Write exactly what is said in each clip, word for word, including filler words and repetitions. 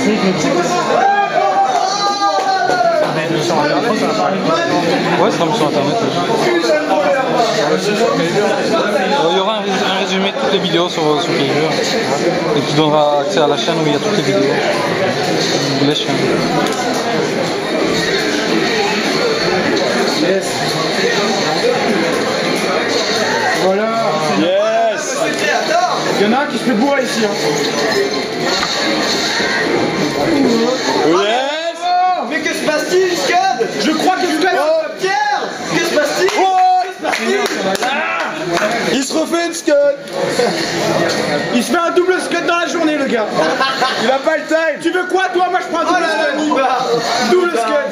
Ouais, ça sera sur internet. Il y aura un, un résumé de toutes les vidéos sur, sur Cager et qui donnera accès à la chaîne où il y a toutes les vidéos. Les chaînes. Yes. Voilà. Yes. Il y en a un qui se fait bourrer ici. Hein. Yes. Oh, mais que se passe-t-il, Scud? Je crois que Scud. Oh, Pierre. Que se passe-t-il? Oh. Que se passe-t-il? Il se refait une scud. Il se fait un double scud dans la journée, le gars. Il a pas le time. Tu veux quoi, toi? Moi, je prends un Oh double là là, scud. Nibar. Double scud.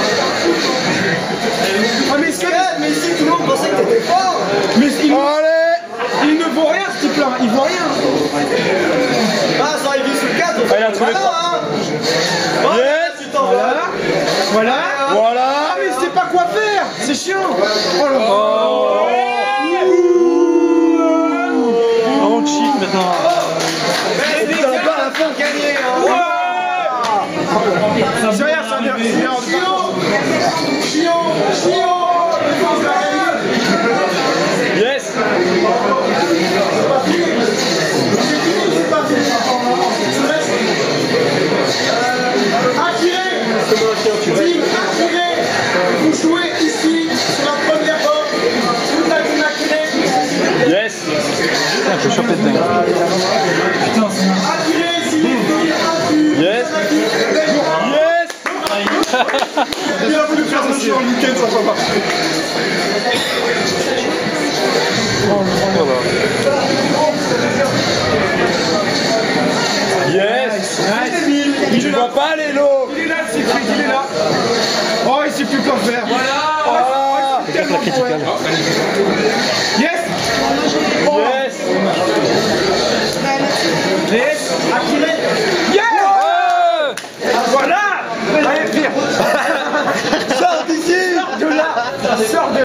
Ah, mais Scud, Scud, mais ici, tout le monde pensait que t'étais fort. mais il, Allez. il ne vaut rien, ce type-là. Il vaut rien. Ah, ça arrive sous le cadre. Ah, il a trouvé Voilà, trois. hein. Oh, Yes. tu t'en vas. Voilà. Voilà. Ah, mais c'est pas quoi faire. C'est chiant. Oh là là. Oh, on cheat maintenant. Mais c'est pas à la fin de gagner, hein. C'est rien, c'est un erreur. Yes. Attirez. Team, attirez. Vous jouez ici, sur la première porte. Toute la team attirée. Yes. Putain, je suis chopé de dingue. Attirez ici, les filles, attirez. Yes. Yes. Il a voulu faire ça sur le week-end, ça va pas. Voilà. Yes. Il Tu est vois là. pas les lots. Il est là, c'est plus, il est là. Oh, il sait plus quoi faire. Voilà. Voilà. Tellement critical. ouais. Yes. Yes.